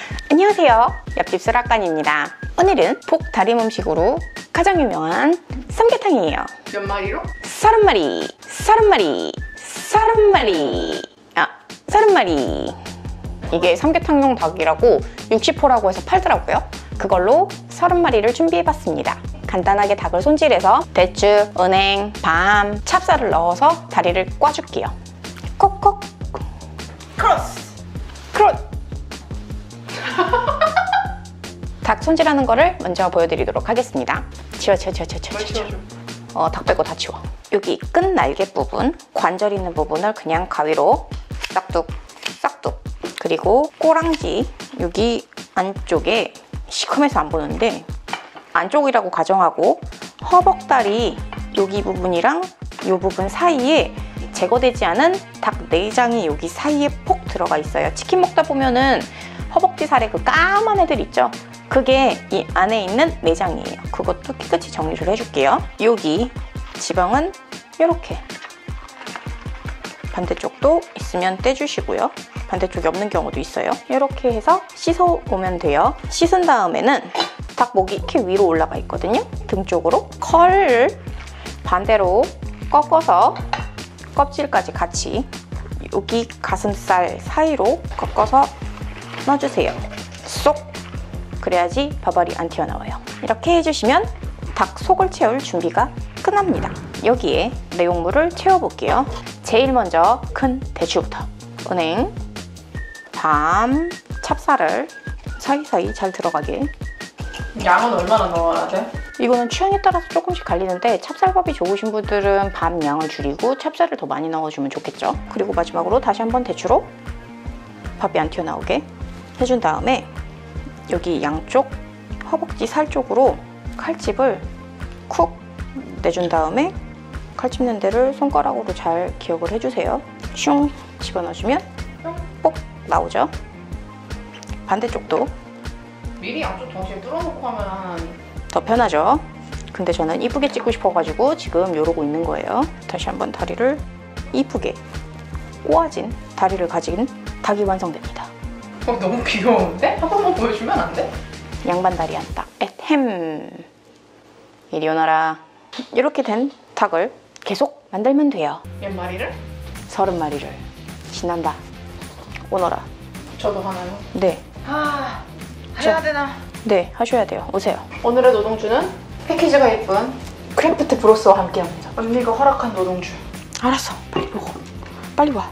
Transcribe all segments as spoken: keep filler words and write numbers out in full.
안녕하세요, 옆집 수락관입니다. 오늘은 폭다림 음식으로 가장 유명한 삼계탕이에요. 몇 마리로? 서른 마리, 서른 마리, 서른 마리. 아, 서른 마리. 이게 삼계탕용 닭이라고 육십 호라고 해서 팔더라고요. 그걸로 서른 마리를 준비해봤습니다. 간단하게 닭을 손질해서 대추, 은행, 밤, 찹쌀을 넣어서 다리를 꽈줄게요. 콕콕. 크로스! 크로스! 닭 손질하는 거를 먼저 보여드리도록 하겠습니다. 치워, 치워, 치워, 치워, 치워, 치워. 어, 닭 빼고 다 치워. 여기 끝 날개 부분, 관절 있는 부분을 그냥 가위로 싹둑, 싹둑. 그리고 꼬랑지, 여기 안쪽에 시커매서 안 보는데 안쪽이라고 가정하고 허벅다리 여기 부분이랑 이 부분 사이에 제거되지 않은 닭 내장이 여기 사이에 폭 들어가 있어요. 치킨 먹다 보면은 허벅지 살에 그 까만 애들 있죠? 그게 이 안에 있는 내장이에요. 그것도 깨끗이 정리를 해줄게요. 여기 지방은 이렇게 반대쪽도 있으면 떼주시고요. 반대쪽이 없는 경우도 있어요. 이렇게 해서 씻어오면 돼요. 씻은 다음에는 닭 목이 이렇게 위로 올라가 있거든요. 등 쪽으로 컬을 반대로 꺾어서 껍질까지 같이 여기 가슴살 사이로 꺾어서 넣어주세요. 쏙! 그래야지 버버리 안 튀어나와요. 이렇게 해주시면 닭 속을 채울 준비가 끝납니다. 여기에 내용물을 채워볼게요. 제일 먼저 큰 대추부터 은행, 밤, 찹쌀을 사이사이 잘 들어가게. 양은 얼마나 넣어야 돼? 이거는 취향에 따라서 조금씩 갈리는데 찹쌀밥이 좋으신 분들은 밤 양을 줄이고 찹쌀을 더 많이 넣어주면 좋겠죠. 그리고 마지막으로 다시 한번 대추로 밥이 안 튀어나오게 해준 다음에 여기 양쪽 허벅지 살 쪽으로 칼집을 쿡 내준 다음에 칼집 낸 데를 손가락으로 잘 기억을 해주세요. 슝 집어넣어주면 뽁 나오죠. 반대쪽도 미리 양쪽 동시에 뚫어놓고 하면 더 편하죠. 근데 저는 이쁘게 찍고 싶어가지고 지금 이러고 있는 거예요. 다시 한번 다리를 이쁘게 꼬아진 다리를 가진 닭이 완성됩니다. 어, 너무 귀여운데? 한 번만 보여주면 안 돼? 양반 다리 한 닭. 에헴. 이리 오너라. 이렇게 된 닭을 계속 만들면 돼요. 몇 마리를? 서른 마리를. 신난다. 오너라. 저도 하나요? 네. 아, 해야 저, 되나? 네, 하셔야 돼요. 오세요. 오늘의 노동주는 패키지가 예쁜 크래프트 브로스와 함께합니다. 언니가 허락한 노동주. 알았어. 빨리 먹어. 빨리 와.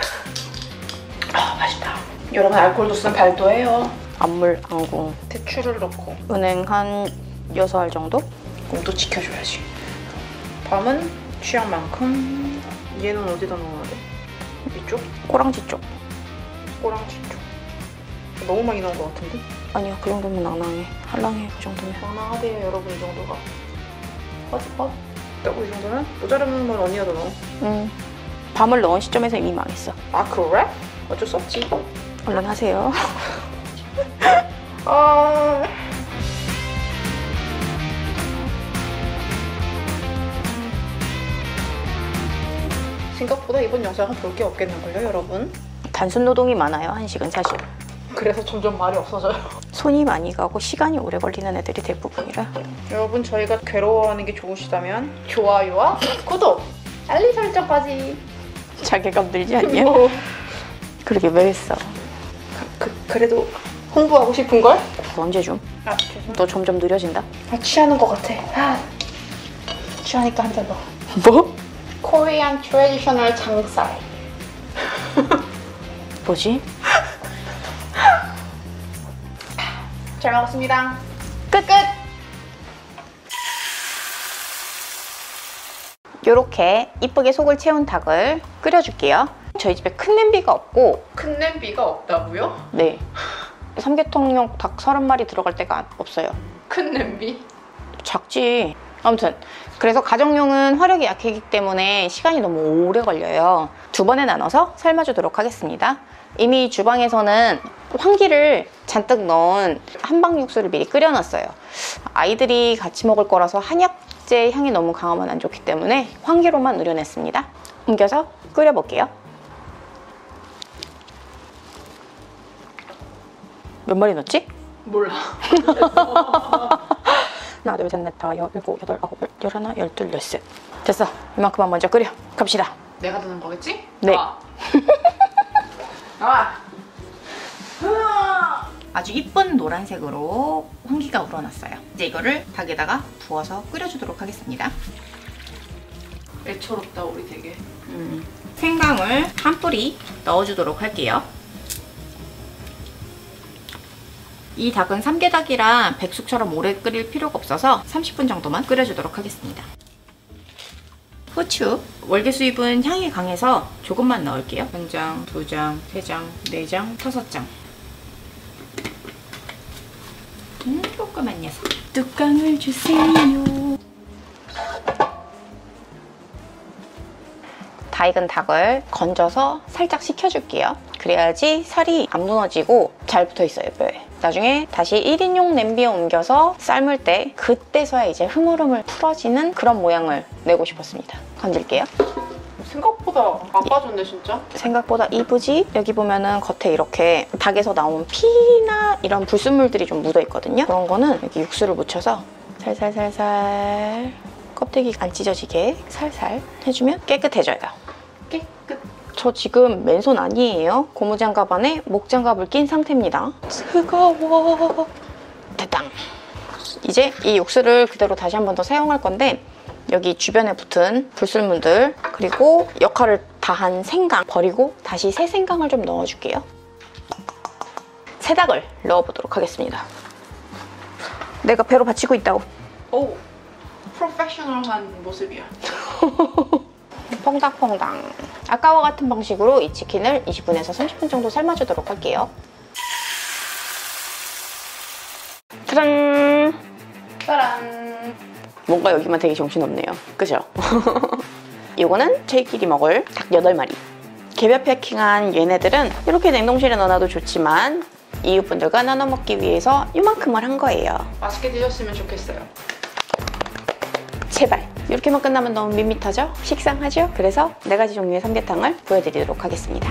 아, 맛있다. 여러분 알코올 도수는 발도해요. 안물, 안궁. 대추를 넣고 은행 한 여섯 알 정도? 공도 지켜줘야지. 밤은 취향만큼. 얘는 어디다 넣어야 돼? 이쪽? 꼬랑지 쪽. 꼬랑지 쪽. 너무 많이 넣은 것 같은데? 아니요, 그 정도면 낭낭해. 할랑해, 그 정도면. 낭낭하대요, 여러분, 이 정도가. 어? 어? 이 정도는? 모자르면 언니가 더 넣어. 음, 밤을 넣은 시점에서 이미 망했어. 아, 그래? 어쩔 수 없지. 얼른 하세요. 아... 생각보다 이번 영상은 볼 게 없겠는걸요, 여러분? 단순 노동이 많아요, 한식은 사실. 그래서 점점 말이 없어져요. 손이 많이 가고 시간이 오래 걸리는 애들이 대부분이라. 여러분, 저희가 괴로워하는 게 좋으시다면 좋아요와 구독, 알림 설정까지. 자괴감 들지 않냐? 뭐. 그러게 왜 했어? 그, 그래도 홍보하고 싶은걸? 그거 언제 줌? 아, 죄송. 너 점점 느려진다? 아, 취하는 것 같아. 아, 취하니까 한 잔 더. 뭐? 코리안 트레디셔널 장살. 뭐지? 잘 먹었습니다. 끝! 끝! 요렇게 이쁘게 속을 채운 닭을 끓여줄게요. 저희 집에 큰 냄비가 없고. 큰 냄비가 없다고요? 네. 삼계탕용 닭 서른 마리 들어갈 데가 없어요. 큰 냄비? 작지. 아무튼 그래서 가정용은 화력이 약하기 때문에 시간이 너무 오래 걸려요. 두 번에 나눠서 삶아주도록 하겠습니다. 이미 주방에서는 황기를 잔뜩 넣은 한방 육수를 미리 끓여놨어요. 아이들이 같이 먹을 거라서 한약재 향이 너무 강하면 안 좋기 때문에 황기로만 우려냈습니다. 옮겨서 끓여볼게요. 몇 마리 넣었지? 몰라. 하나, 둘, 셋, 넷, 다, 여, 일곱, 여덟, 아홉, 열, 열하나, 열둘, 열셋. 됐어. 이만큼만 먼저 끓여. 갑시다. 내가 드는 거겠지? 네. 나와. 아주 이쁜 노란색으로 홍기가 우러났어요. 이제 이거를 닭에다가 부어서 끓여주도록 하겠습니다. 애처롭다 우리 되게. 음, 생강을 한 뿌리 넣어주도록 할게요. 이 닭은 삼계닭이라 백숙처럼 오래 끓일 필요가 없어서 삼십 분 정도만 끓여주도록 하겠습니다. 후추, 월계수잎은 향이 강해서 조금만 넣을게요. 한 장, 두 장, 세 장, 네 장, 다섯 장. 음, 조그만 녀석. 뚜껑을 주세요. 다 익은 닭을 건져서 살짝 식혀줄게요. 그래야지 살이 안 무너지고 잘 붙어있어요, 뼈에. 나중에 다시 일 인용 냄비에 옮겨서 삶을 때 그때서야 이제 흐물흐물 풀어지는 그런 모양을 내고 싶었습니다. 건질게요. 생각보다 아빠졌네 진짜. 생각보다 이쁘지? 여기 보면은 겉에 이렇게 닭에서 나온 피나 이런 불순물들이 좀 묻어있거든요. 그런 거는 여기 육수를 묻혀서 살살살살 껍데기 안 찢어지게 살살 해주면 깨끗해져요. 깨끗. 저 지금 맨손 아니에요. 고무장갑 안에 목장갑을 낀 상태입니다. 뜨거워. 됐다. 이제 이 육수를 그대로 다시 한 번 더 사용할 건데 여기 주변에 붙은 불순물들 그리고 역할을 다한 생강 버리고 다시 새 생강을 좀 넣어줄게요. 새닭을 넣어보도록 하겠습니다. 내가 배로 받치고 있다고. 오, 프로페셔널한 모습이야. 퐁당퐁당. 아까와 같은 방식으로 이 치킨을 이십 분에서 삼십 분 정도 삶아주도록 할게요. 짜란! 짜란. 뭔가 여기만 되게 정신없네요. 그죠? 이거는 저희끼리 먹을 닭 여덟 마리. 개별 패킹한 얘네들은 이렇게 냉동실에 넣어놔도 좋지만 이웃분들과 나눠 먹기 위해서 이만큼을 한 거예요. 맛있게 드셨으면 좋겠어요. 제발! 이렇게만 끝나면 너무 밋밋하죠? 식상하죠? 그래서 네 가지 종류의 삼계탕을 보여드리도록 하겠습니다.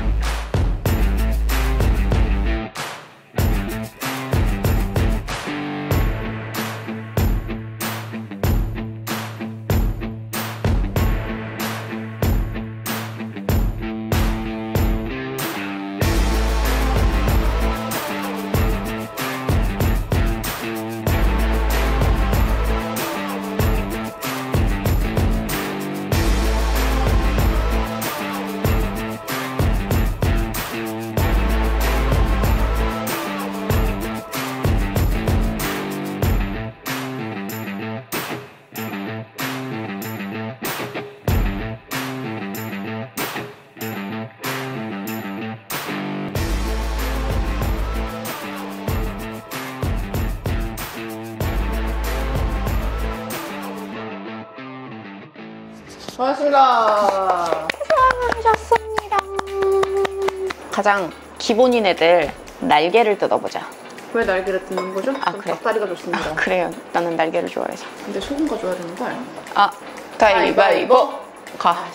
고맙습니다. 수고하셨습니다. 가장 기본인 애들 날개를 뜯어보자. 왜 날개를 뜯는 거죠? 아, 전 그래. 닭다리가 좋습니다. 아, 그래요. 나는 날개를 좋아해서. 근데 소금 가져야 되는 거 아니야? 아, 가위바위보. 가.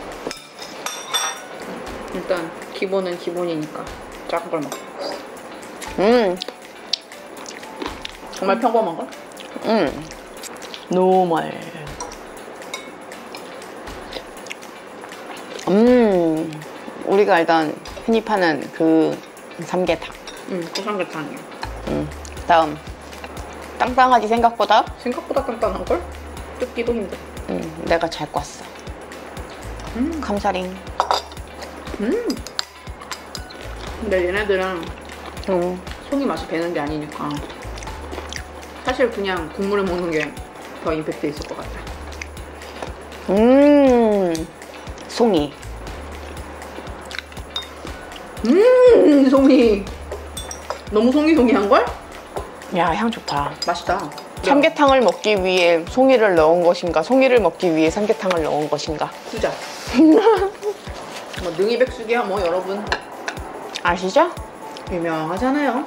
일단 기본은 기본이니까 작은 걸 먹겠어. 음, 정말 평범한 걸? 음. 노멀. 음, 우리가 알던 흔히 파는 그 삼계탕. 응, 그 삼계탕이야. 음, 다음. 땅땅하지 생각보다? 생각보다 단단한 걸? 뜯기도 힘들어. 음, 내가 잘 꿨어. 음, 감사링. 음. 근데 얘네들은 음, 속이 맛이 배는 게 아니니까 사실 그냥 국물을 먹는 게 더 임팩트 있을 것 같아. 음, 송이. 음, 송이. 너무 송이송이한걸? 야, 향 좋다. 맛있다. 삼계탕을 먹기 위해 송이를 넣은 것인가, 송이를 먹기 위해 삼계탕을 넣은 것인가. 후자. 뭐 능이백숙이야 뭐 여러분 아시죠? 유명하잖아요.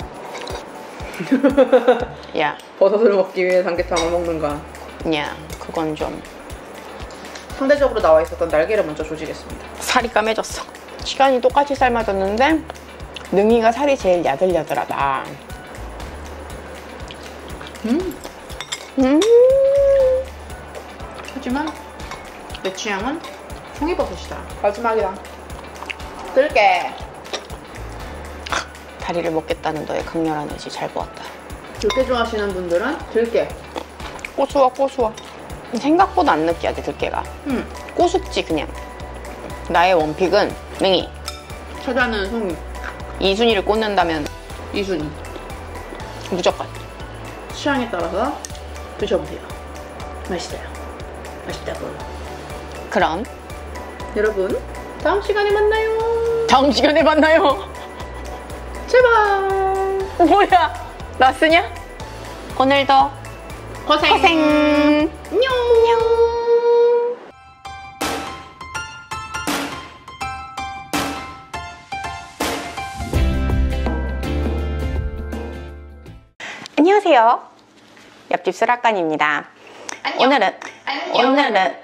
야, 버섯을 먹기 위해 삼계탕을 먹는가. 야, 그건 좀 상대적으로 나와 있었던 날개를 먼저 조지겠습니다. 살이 까매졌어. 시간이 똑같이 삶아졌는데 능이가 살이 제일 야들야들하다. 음. 음. 하지만 내 취향은 송이버섯이다. 마지막이다. 들깨. 다리를 먹겠다는 너의 강렬한 의지 잘 보았다. 들깨 좋아하시는 분들은 들깨. 고소와 고소와. 생각보다 안 느끼하지 들깨가. 음. 고수지 그냥. 나의 원픽은 능이. 찾아는 송이. 이 순위를 꽂는다면 이순이. 무조건. 취향에 따라서 드셔보세요. 맛있어요. 맛있다고. 그럼 여러분, 다음 시간에 만나요. 다음 시간에 만나요. 제발. 뭐야? 나 쓰냐? 오늘도 고생. 고생. 안녕. 안녕하세요. 옆집 수락관입니다. 안녕. 오늘은 안녕. 오늘은